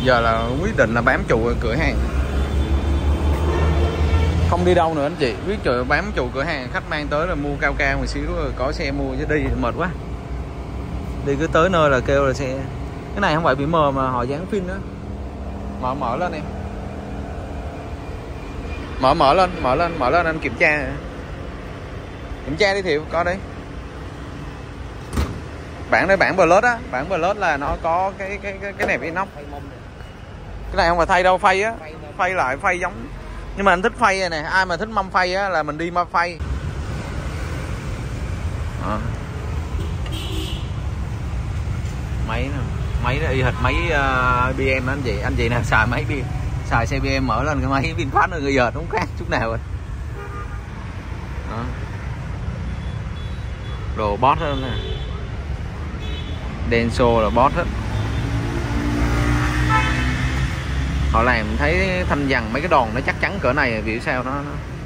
Giờ là quyết định là bám trụ cửa hàng, không đi đâu nữa anh chị. Biết trời, bám trụ cửa hàng, khách mang tới là mua cao cao một xíu rồi có xe mua, chứ đi mệt quá. Đi cứ tới nơi là kêu là xe. Cái này không phải bị mờ mà họ dán phim đó. Mở lên em. Mở lên anh kiểm tra. Kiểm tra đi Thiệu, coi đi. Bản đây, bản Plus á, bản Plus là nó có cái nẹp inox. Cái này không phải thay đâu, phay á, phay lại, phay giống. Nhưng mà anh thích phay này nè, ai mà thích mâm phay á là mình đi mâm phay. Máy nè, máy nó y hệt máy BM đó anh chị nào xài máy BM, xài xe BM mở lên cái máy VinFast nó y hệt, không khác chút nào rồi. Đó. Đồ bot hết nè, Denso là bot hết. Họ làm thấy thanh dằn mấy cái đòn nó chắc chắn cỡ này vì sao nó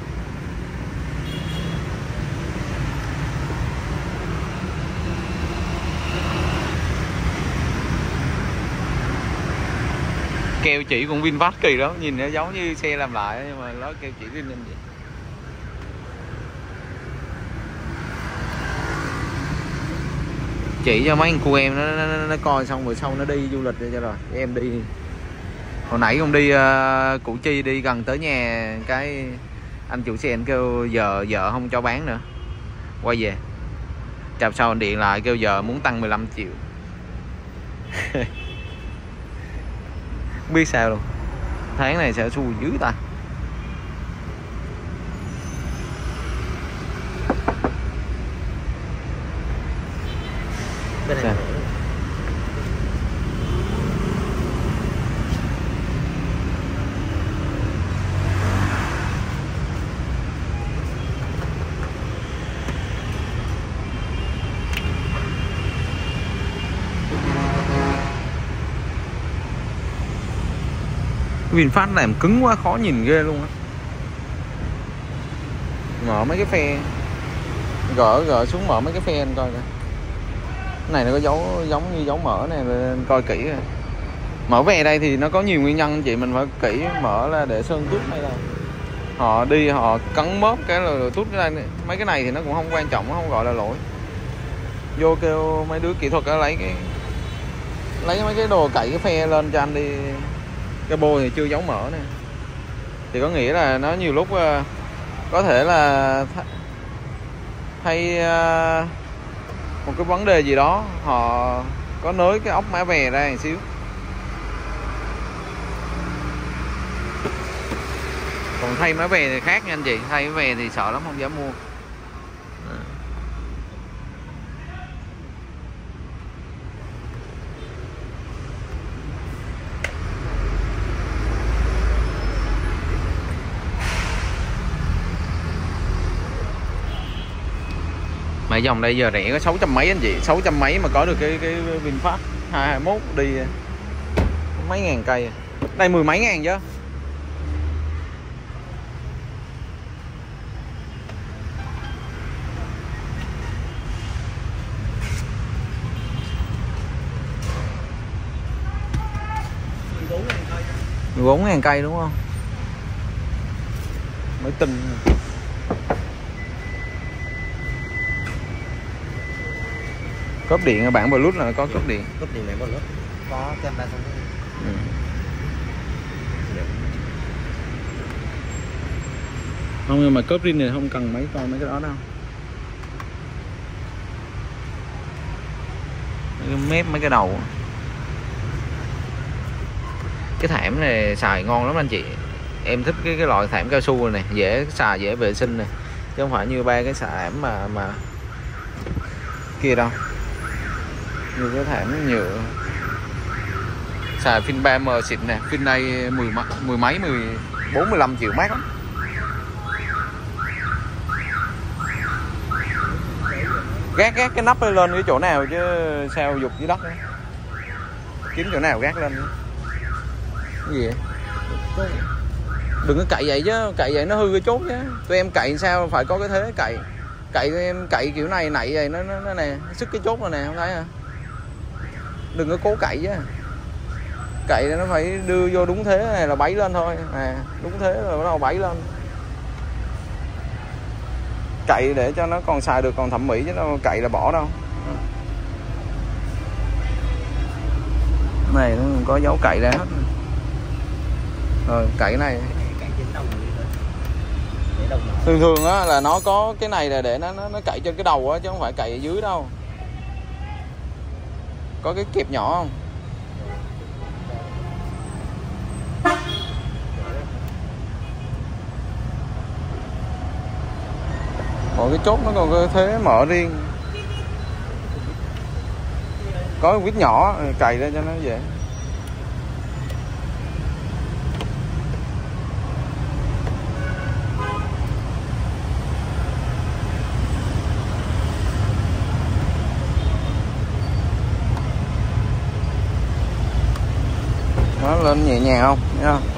keo chỉ cũng VinFast kỳ đó, nhìn nó giống như xe làm lại nhưng mà nó keo chỉ riêng lên vậy. Chỉ cho mấy anh cô em nó coi xong rồi sau nó đi du lịch cho rồi em đi. Hồi nãy cũng đi Củ Chi, đi gần tới nhà cái anh chủ xe anh kêu giờ không cho bán nữa, quay về chạp sau anh điện lại kêu giờ muốn tăng 15 triệu. Không biết sao luôn, tháng này sẽ xui dữ ta. Bên này. VinFast làm cứng quá, khó nhìn ghê luôn á. Mở mấy cái phe, gỡ xuống mở mấy cái phe anh coi coi. Cái này nó có dấu giống như dấu mở này, anh coi kỹ rồi. Mở ve đây thì nó có nhiều nguyên nhân chị, mình phải kỹ. Mở là để sơn tút hay là họ đi họ cắn mớp cái là tút cái đây. Mấy cái này thì nó cũng không quan trọng, không gọi là lỗi. Vô kêu mấy đứa kỹ thuật đó lấy mấy cái đồ cậy cái phe lên cho anh đi. Cái bô thì chưa giấu mở nè, thì có nghĩa là nó nhiều lúc có thể là thay một cái vấn đề gì đó, họ có nới cái ốc mã vè ra một xíu. Còn thay mã vè thì khác nha anh chị, thay mã vè thì sợ lắm không dám mua. Mà dòng đây giờ rẻ có 600 mấy anh chị, 600 mấy mà có được cái VinFast 221 đi mấy ngàn cây. Đây 10 mấy ngàn chứ. $14.000 14.000 cây đúng không? Mới tinh. Cốp điện ở bản Bluetooth là có cốp điện. Cốp điện này Bluetooth có camera không? Không, nhưng mà cốp riêng này không cần mấy cái đó đâu. Mấy cái mép, mấy cái đầu. Cái thảm này xài ngon lắm anh chị. Em thích cái loại thảm cao su này, dễ xài, dễ vệ sinh này, chứ không phải như ba cái thảm mà kia đâu. Như cái thảm nhựa. Xài phim 3M xịn nè, phim này 14-15 triệu mát lắm. Gác cái nắp lên cái chỗ nào chứ sao dục dưới đất đó. Kiếm chỗ nào gác lên nữa. Cái gì vậy? Đừng có cậy vậy chứ, cậy vậy nó hư cái chốt chứ. Tụi em cậy sao phải có cái thế cậy. Cậy em cậy kiểu này nãy vậy nó nè, sức cái chốt rồi nè, không thấy hả? Đừng có cố cậy chứ. Cậy nó phải đưa vô đúng thế này là bấy lên thôi nè, đúng thế rồi bắt đầu bấy lên. Cậy để cho nó còn xài được, còn thẩm mỹ chứ đâu cậy là bỏ đâu. Này nó có dấu cậy ra hết rồi. Cậy này thường thường á là nó có cái này là để nó cậy trên cái đầu á, chứ không phải cậy ở dưới đâu. Có cái kẹp nhỏ không? Còn cái chốt nó còn có thế mở riêng. Có cái vít nhỏ cày ra cho nó dễ. Nó lên nhẹ nhàng không? Thấy không?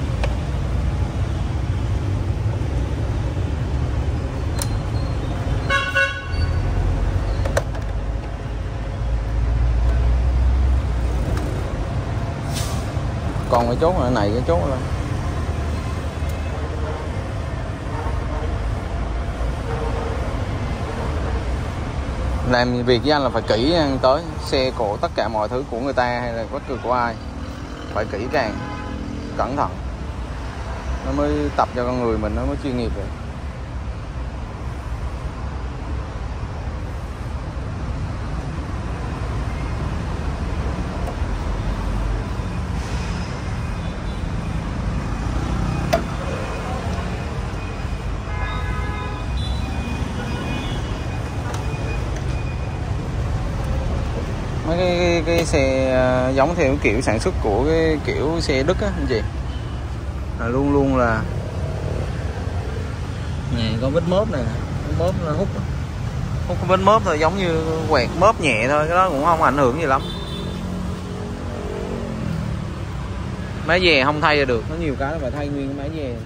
Còn cái chốt này cái chốt lên. Làm việc với anh là phải kỹ tới xe cộ, tất cả mọi thứ của người ta hay là bất cứ của ai phải kỹ càng, cẩn thận, nó mới tập cho con người mình nó mới chuyên nghiệp được. Mấy cái xe giống theo kiểu sản xuất của cái kiểu xe Đức á anh chị, là luôn luôn là nè, có vết mớp này, mớp là hút cái vết mớp thôi, giống như quẹt mớp nhẹ thôi, cái đó cũng không ảnh hưởng gì lắm. Máy dè không thay ra được, nó nhiều cái nó phải thay nguyên cái máy dè.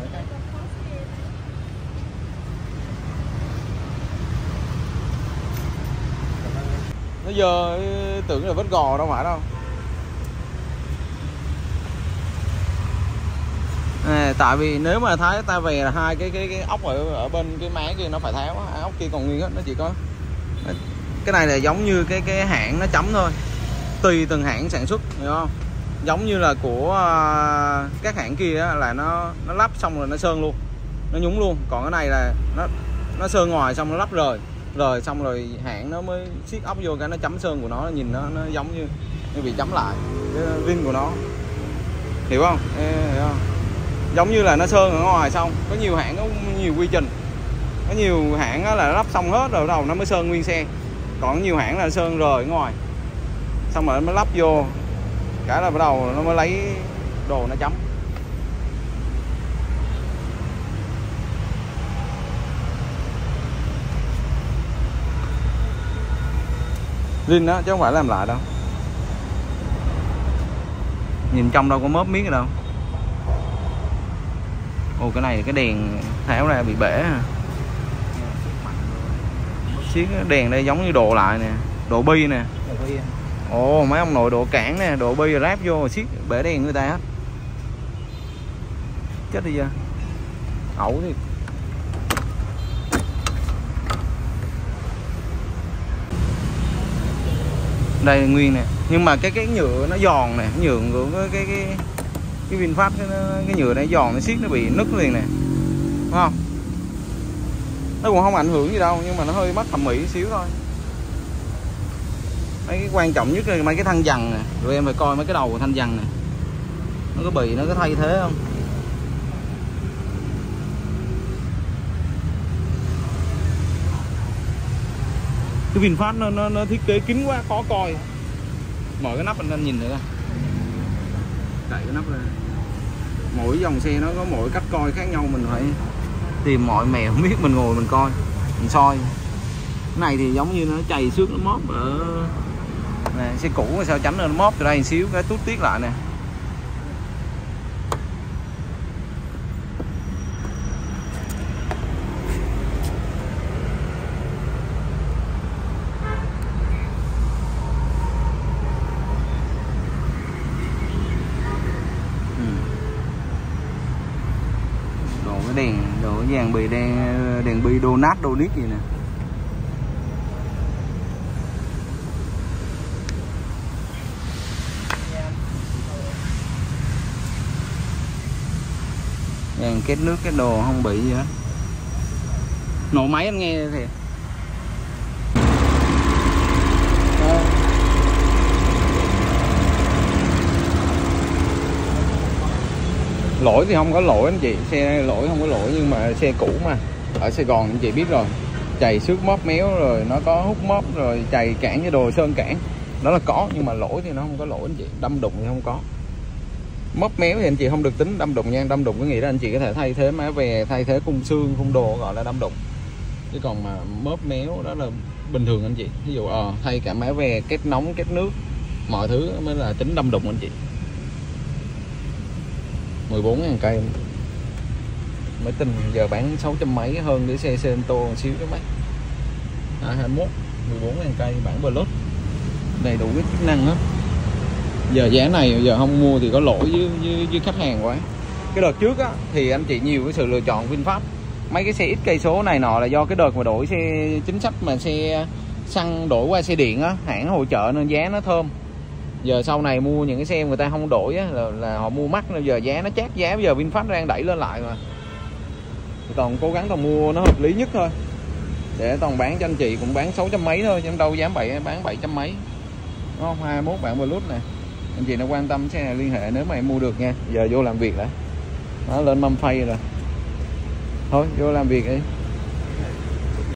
Nó giờ tưởng là vết gò đâu phải đâu. Tại vì nếu mà thái ta về là hai cái ốc ở bên cái má kia nó phải tháo, ốc kia còn nguyên hết, nó chỉ có cái này là giống như cái hãng nó chấm thôi, tùy từng hãng sản xuất, hiểu không? Giống như là của các hãng kia đó, là nó lắp xong rồi nó sơn luôn, nó nhúng luôn. Còn cái này là nó sơn ngoài xong nó lắp rồi xong rồi hãng nó mới siết ốc vô cái nó chấm sơn của nó, nhìn nó giống như bị chấm lại cái rin của nó, hiểu không? Hiểu không? Giống như là nó sơn ở ngoài xong, có nhiều hãng có nhiều quy trình, có nhiều hãng là lắp xong hết rồi đầu nó mới sơn nguyên xe, còn nhiều hãng là sơn rồi ở ngoài xong rồi nó mới lắp vô cái là bắt đầu nó mới lấy đồ nó chấm. Rin đó chứ không phải làm lại đâu, nhìn trong đâu có mớp miếng gì đâu. Ồ, cái này cái đèn tháo ra bị bể à. Chiếc đèn đây giống như đồ lại nè, độ bi nè. Ồ, mấy ông nội độ cản nè, độ bi rồi ráp vô chiếc bể đèn người ta hết. Chết đi ra. Ẩu thì đây nguyên nè, nhưng mà cái nhựa nó giòn nè, nhựa của cái VinFast cái nhựa này giòn, nó xiết nó bị nứt liền nè, đúng không? Nó cũng không ảnh hưởng gì đâu, nhưng mà nó hơi mất thẩm mỹ xíu thôi. Mấy cái quan trọng nhất là mấy cái thân dằn nè, rồi em phải coi mấy cái đầu của thanh dằn nè, nó có bị nó có thay thế không. Cái VinFast nó thiết kế kín quá khó coi. Mở cái nắp anh nhìn nữa, đẩy cái nắp ra. Mỗi dòng xe nó có mỗi cách coi khác nhau, mình phải tìm mọi mèo biết, mình ngồi mình coi, mình soi. Cái này thì giống như nó chày xước, nó móp ở nè, xe cũ mà sao tránh nó móp từ đây một xíu cái tút tiết lại nè. cái đèn đồ vàng bì đèn bi donut gì nè. Đèn kết nước cái đồ không bị gì hết. Nổ máy anh nghe thì lỗi thì không có lỗi anh chị, xe lỗi không có lỗi, nhưng mà xe cũ mà ở Sài Gòn anh chị biết rồi, chày xước móp méo rồi nó có hút móp rồi chày cản với đồ sơn cản đó là có, nhưng mà lỗi thì nó không có lỗi anh chị. Đâm đụng thì không có, móp méo thì anh chị không được tính đâm đụng nha. Đâm đụng có nghĩa là anh chị có thể thay thế má về, thay thế khung xương khung đồ gọi là đâm đụng, chứ còn mà móp méo đó là bình thường anh chị. Ví dụ thay cả má về, kết nóng, kết nước, mọi thứ mới là tính đâm đụng anh chị. 14.000 cây mới tin, giờ bán 600 mấy, hơn để xe Cento một xíu đó mấy. 21 14.000 cây bản Plus đầy đủ cái chức năng hết. Giờ giá này giờ không mua thì có lỗi với khách hàng quá. Cái đợt trước á thì anh chị nhiều cái sự lựa chọn VinFast, mấy cái xe ít cây số này nọ là do cái đợt mà đổi xe chính sách mà xe xăng đổi qua xe điện á, hãng hỗ trợ nên giá nó thơm. Giờ sau này mua những cái xe người ta không đổi á, là họ mua mắc, nên giờ giá nó chát giá. Bây giờ VinFast đang đẩy lên lại mà, thì toàn cố gắng toàn mua nó hợp lý nhất thôi, để toàn bán cho anh chị cũng bán 600 mấy thôi, chứ đâu dám bán 700 mấy, đúng không? 21 bản Plus nè, anh chị nó quan tâm xe này liên hệ nếu mà em mua được nha. Giờ vô làm việc đã, nó lên mâm phay rồi, thôi vô làm việc đi.